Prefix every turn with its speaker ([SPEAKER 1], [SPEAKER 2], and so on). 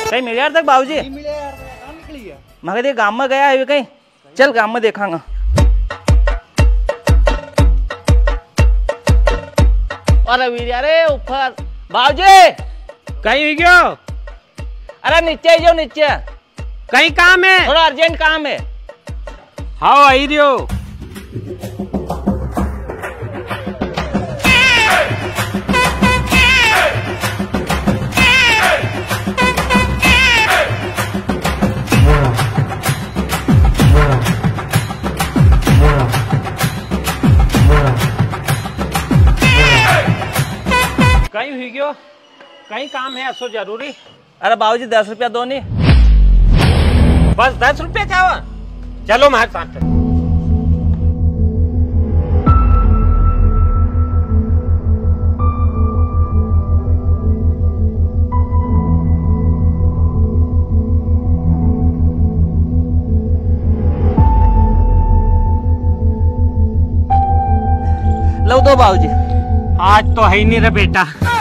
[SPEAKER 1] कहीं मिले यार तक बाबूजी?
[SPEAKER 2] नहीं मिले यार, कहाँ निकली है?
[SPEAKER 1] मगर ये गांव में गया है कहीं, चल गांव में देखांगा। अरे वीर अरे ऊपर बाबूजी
[SPEAKER 3] कहीं हुई गयो?
[SPEAKER 1] अरे नीचे जो नीचे
[SPEAKER 3] कहीं काम है?
[SPEAKER 1] थोड़ा अर्जेंट काम है।
[SPEAKER 3] हाँ आई रियो। कहीं हुई गयो? कहीं काम है ऐसो जरूरी?
[SPEAKER 1] अरे बाबूजी 10 रुपया दो नहीं।
[SPEAKER 3] बस 10 रुपये चावा? चलो हमारे साथ।
[SPEAKER 1] लो दो बाबूजी।
[SPEAKER 3] आज तो है ही नहीं रे बेटा।